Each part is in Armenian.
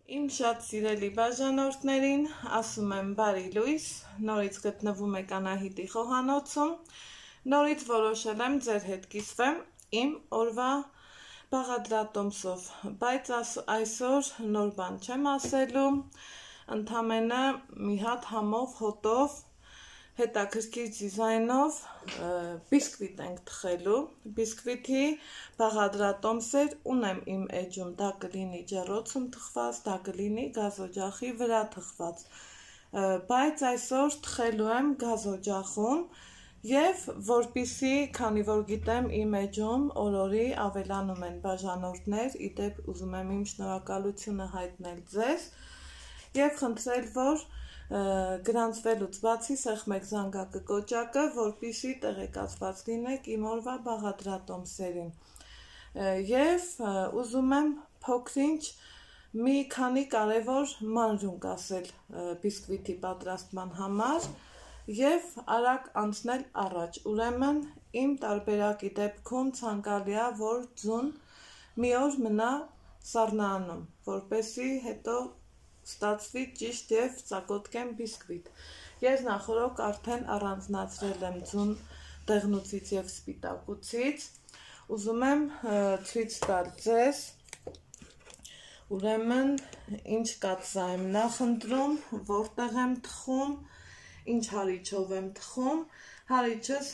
Իմ շատ սիրելի բաժանորդներին ասում եմ բարի լույս, նորից գտնվում եք Անահիտի խոհանոցում, նորից որոշել եմ ձեր հետ կիսվեմ իմ օրվա բաղադրատոմսով, բայց այսօր նոր բան չեմ ասելու, ընդամենը մի հատ համով հոտով հետաքրքիր դիզայնով բիսկվիտ ենք թխելու, բիսկվիթի բաղադրատոմսեր ունեմ իմ էջում, դա կլինի ջեռոցում թխված, դա կլինի գազօջախի վրա թխված, բայց այսօր թխելու եմ գազօջախում և որպեսզի, քանի որ գիտեմ իմ էջում օրորի ավելանում են բաժանորդներ, իդեպ ուզում եմ իմ շնորհակալությունը հայտնել ձեզ և խնդրել, որ գրանցվելուց բացի սեղմեք զանգակը կոճակը, որպեսզի տեղեկացված լինեք իմ օրվա բաղադրատոմսերին և ուզում եմ փոքրինչ մի քանի կարևոր մանրունք ասել բիսկվիթի պատրաստման համար և արագ անցնել առաջ, ուրեմն իմ տարբերակի դեպքում ցանկալի է, որ ձուն մի օր մնա սառնանում, որպեսզի հետո ստացվի ճիշտ և ծակոտկեն բիսկվիտ։ Ես նախօրոք արդեն առանձնացրել եմ ձուն դեղնուցից և սպիտակուցից, ուզում եմ ցույց տալ ձեզ, ուրեմն ինչ կաթսա եմ նախընտրում, որտեղ եմ թխում, ինչ հարիչով եմ թխում, հարիչս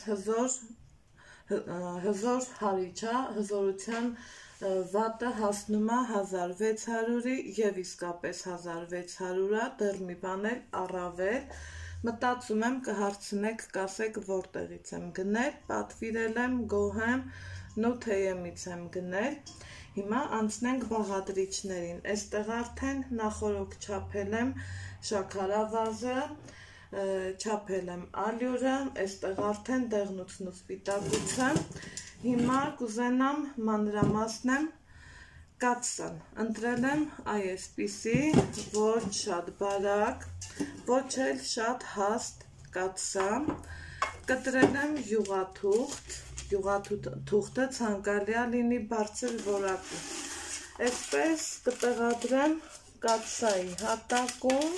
հզոր հարիչ է, հզորության վատը հասնում է 1600-ի և իսկապես 1600 է, դեռ մի բան էլ առավել, մտածում եմ կհարցնեք, կասեք որտեղից եմ գնել, պատվիրել եմ, գոհ եմ, Նութեմից եմ գնել, հիմա անցնենք բաղադրիչներին, այստեղ արդեն նախօրոք չափել եմ շաքարավազը, չափել եմ ալյուրը, այստեղ արդեն դեղնուցն ու սպիտակուցը, հիմա կուզենամ մանրամասնեմ կաթսան, ընտրել եմ այսպիսի, ոչ շատ բարակ, ոչ էլ շատ հաստ կաթսա, կտրել եմ յուղաթուղթ, յուղաթուղթը ցանկալի է լինի բարձր որակի, այսպես կտեղադրեմ կաթսայի հատակում,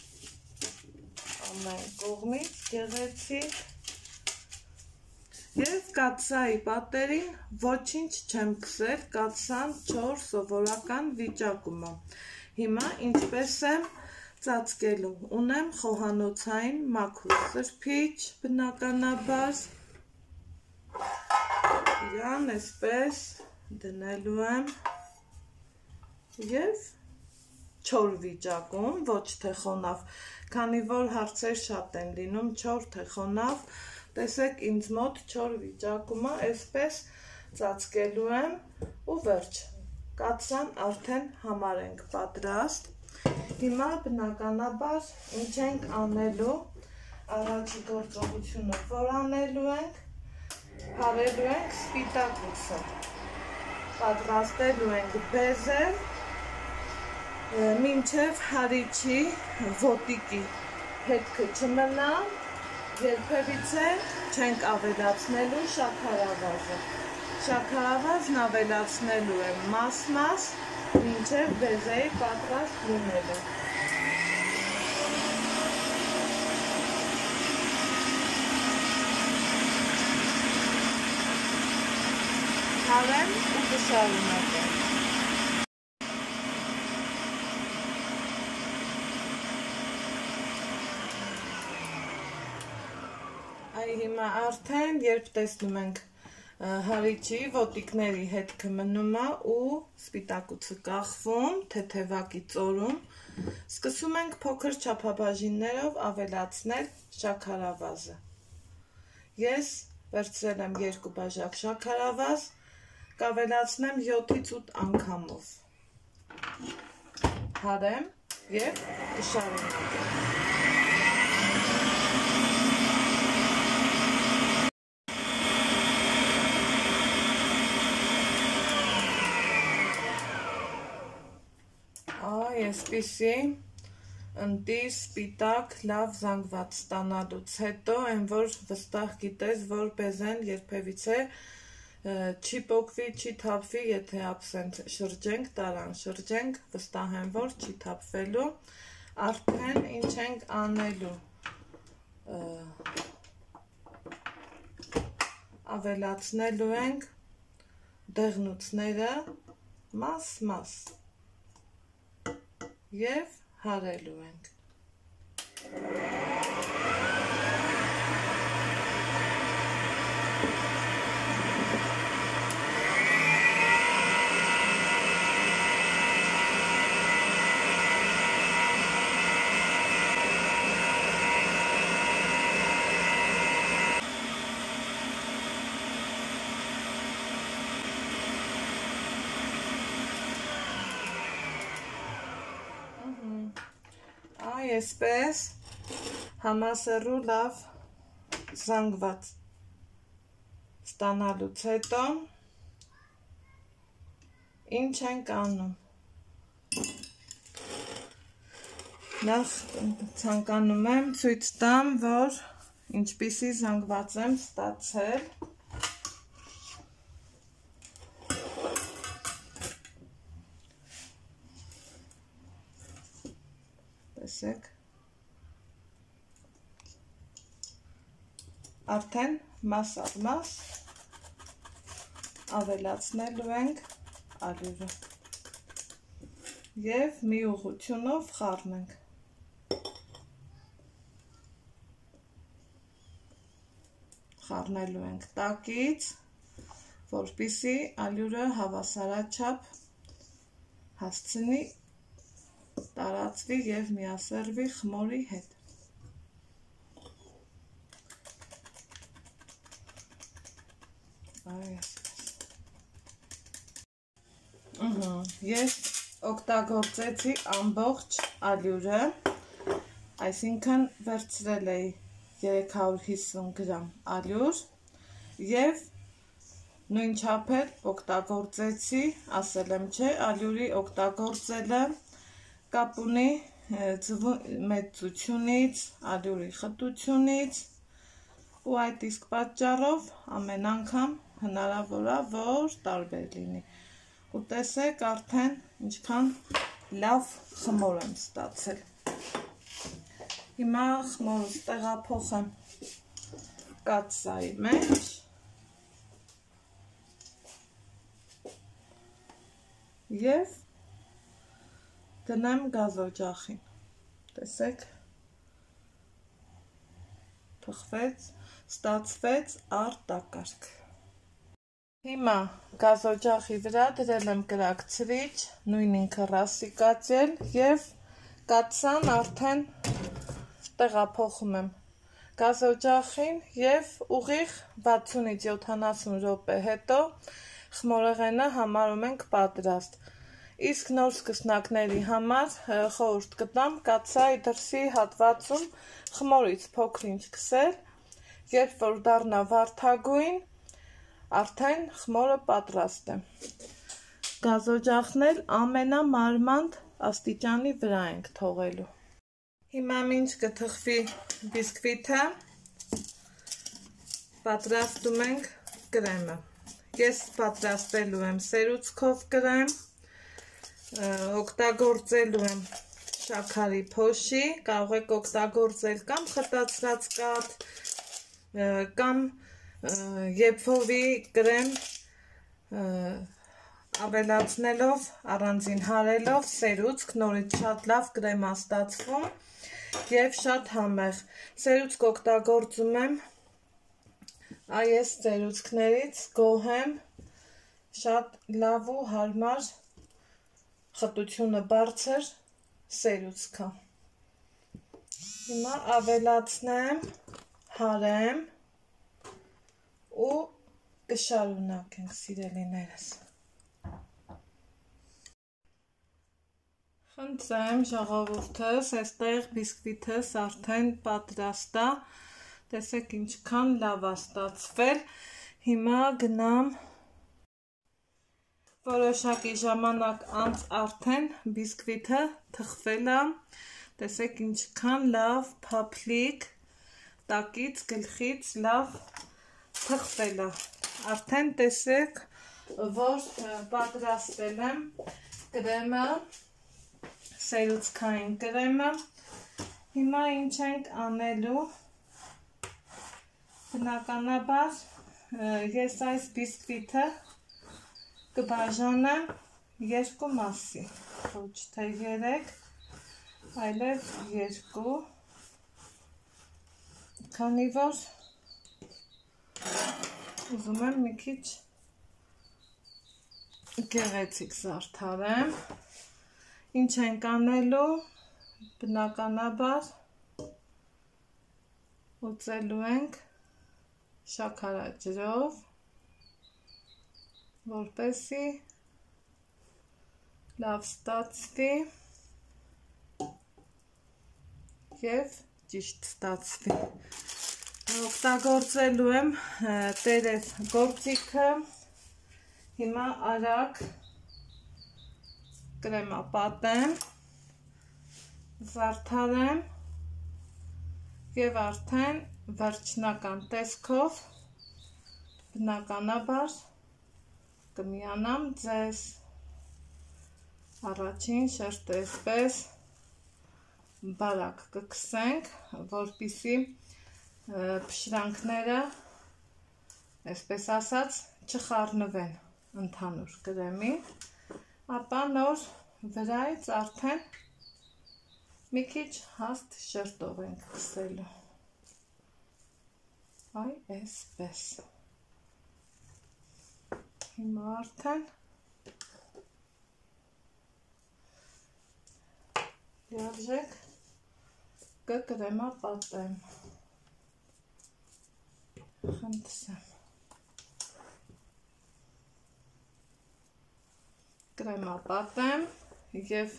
ամեն կողմից գեղեցիկ և կաթսայի պատերին ոչինչ չեմ քսել, կաթսան 4 սովորական վիճակում է, հիմա ինչպես եմ ծածկելու, ունեմ խոհանոցային մաքուր սրբիչ, բնականաբար, իրան այսպես դնելու եմ և չոր վիճակում, ոչ թե խոնավ, քանի որ հարցեր շատ են լինում, չոր թե խոնավ, տեսեք ինձ մոտ չոր վիճակում է, այսպես ծածկելու եմ ու վերջ, կաթսան արդեն համար ենք պատրաստ, հիմա բնականաբար ինչ ենք անելու, առաջի գործողությունը որ անելու ենք, հարելու ենք սպիտակուցը, պատրաստելու ենք բեզել, մինչև հարիչի ոտիկի հետքը չմնա, երբևիցե չենք ավելացնելու շաքարավազը, շաքարավազն ավելացնելու եմ մաս-մաս, մինչև բեզեի պատրաստ լինելու։ Հարեմ ու կշարունակեմ։ Հիմա արդեն, երբ տեսնում ենք հարիչի ոտիկների հետքը մնում է ու սպիտակուցը կախվում, թեթևակի ծորում, սկսում ենք փոքր չափաբաժիններով ավելացնել շաքարավազը։ Ես վերցրել եմ 2 բաժակ շաքարավազ, կավելացնեմ 7-ից 8 անգամով։ Հարեմ և կշարունակեմ։ Այսպիսի ընտիր, սպիտակ, լավ զանգված ստանալուց հետո, այն որ վստահ գիտես, որ բեզեն երբևիցե չի պոկվի, չի թափվի, եթե աբսենտ շրջենք, տարան շրջենք, վստահ եմ, որ չի թափվելու, արդեն ինչ ենք անելու, ավելացնելու ենք դեղնուցները մաս-մաս և հարելու ենք։ Այսպես համասեռու լավ զանգված ստանալուց հետո ինչ ենք անում։ Նախ ցանկանում եմ ցույց տամ, որ ինչպիսի զանգված եմ ստացել։ Տեսեք, արդեն մաս առ մաս ավելացնելու ենք ալյուրը և մի ուղղությունով խառնենք։ Խառնելու ենք տակից, որպեսզի ալյուրը հավասարաչափ հասցնի տարածվի և միասեռվի խմորի հետ։ Ես օգտագործեցի ամբողջ ալյուրը, այսինքն վերցրել էի 350 գրամ ալյուր և նույն չափել օգտագործեցի, ասել եմ չէ, ալյուրի օգտագործելը կապ ունի մեծությունից, ալյուրի խտությունից ու այդ իսկ պատճառով ամեն անգամ հնարավոր է, որ տարբեր լինի։ Ու տեսեք արդեն ինչքան լավ խմոր եմ ստացել։ Հիմա խմորս տեղափոխեմ կաթսայի մեջ և դնեմ գազօջախին, տեսեք, թխվեց, ստացվեց արտակարգ։ Հիմա գազօջախի վրա դրել եմ կրակցրիչ, նույն ինքը ռասիկացել և կաթսան արդեն տեղափոխում եմ գազօջախին և ուղիղ 60-ից 70 րոպե հետո խմորեղենը համարում ենք պատրաստ։ Իսկ նոր սկսնակների համար խորհուրդ կտամ կաթսայի դրսի հատվածում խմորից փոքր-ինչ քսել, երբ որ դառնա վարդագույն, արդեն խմորը պատրաստ է։ Գազօջախն էլ ամենամանր աստիճանի վրա ենք թողելու։ Հիմա մինչ կթխվի բիսկվիթը, պատրաստում ենք կրեմը։ Ես պատրաստելու եմ սերուցքով կրեմ, օգտագործելու եմ շաքարի փոշի, կարող եք օգտագործել կամ խտացրած կաթ, կամ եփովի կրեմ, ավելացնելով, առանձին հարելով սերուցք, նորից շատ լավ կրեմ է ստացվում և շատ համեղ։ Սերուցք օգտագործում եմ այս սերուցքներից գոհ եմ, շատ լավ ու հարմար խտությունը բարձր սերուցքը։ Հիմա ավելացնեմ, հարեմ ու կշարունակենք սիրելիներս։ Խնդրեմ ժողովուրդս, այստեղ բիսկվիթս արդեն պատրաստ է, տեսեք ինչքան լավ է ստացվել։ Հիմա գնամ որոշակի ժամանակ անց արդեն բիսկվիթը թխվել է, տեսեք ինչքան լավ փափլիկ, տակից գլխից լավ թխվել է։ արդեն տեսեք, որ պատրաստել եմ կրեմը, սերուցքային կրեմը։ Հիմա ինչ ենք անելու, բնականաբար ես այս բիսկվիթը կբաժանեմ երկու մասի, ոչ թե 3, այլև 2, քանի որ ուզում եմ մի քիչ գեղեցիկ զարդարեմ։ Ինչ ենք անելու, բնականաբար ուծելու ենք շաքարաջրով, որպեսզի լավ ստացվի և ճիշտ ստացվի։ Օգտագործելու եմ տերև գործիքը, հիմա արագ կրեմա պատեմ, զարդարեմ և արդեն վերջնական տեսքով բնականաբար կմիանամ ձեզ։ Առաջին շերտը այսպես բարակ կքսենք, որպեսզի փշրանքները, այսպես ասած, չխառնվեն ընդհանուր կրեմի, ապա նոր վրայից արդեն մի քիչ հաստ շերտով ենք քսելու։ Այ այսպես։ Հիմա արդեն լիարժեք կկրեմա պատեմ։ Խնդրեմ։ Կրեմա պատեմ և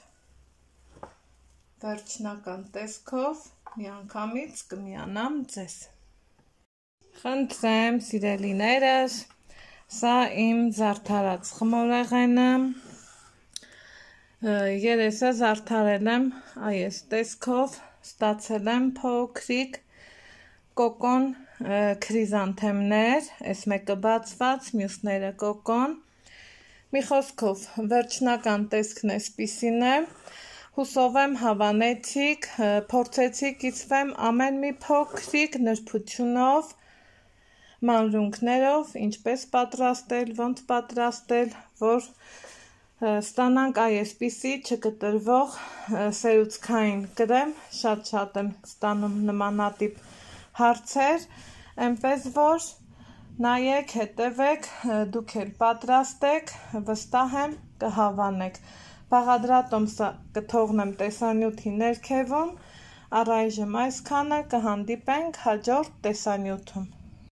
վերջնական տեսքով միանգամից կմիանամ ձեզ։ Խնդրեմ, սիրելիներս, սա իմ զարդարած խմորեղենը, երեսը զարդարել եմ այս տեսքով, ստացել եմ փոքրիկ կոկոն քրիզանթեմներ, այս մեկը բացված, մյուսները կոկոն։ Մի խոսքով, վերջնական տեսքն այսպիսին է, հուսով եմ հավանեցիք, փորձեցիք կիսվեմ ամեն մի փոքրիկ նրբությունով, մանրունքներով, ինչպես պատրաստել, ոնց պատրաստել, որ ստանանք այսպիսի չկտրվող սերուցքային կրեմ, շատ եմ ստանում նմանատիպ հարցեր, այնպես որ նայեք, հետևեք, դուք էլ պատրաստեք, վստահ եմ կհավանեք։ Բաղադրատոմսը կթողնեմ տեսանյութի ներքևում, առայժմ այսքանը, կհանդիպենք հաջորդ տեսանյութում։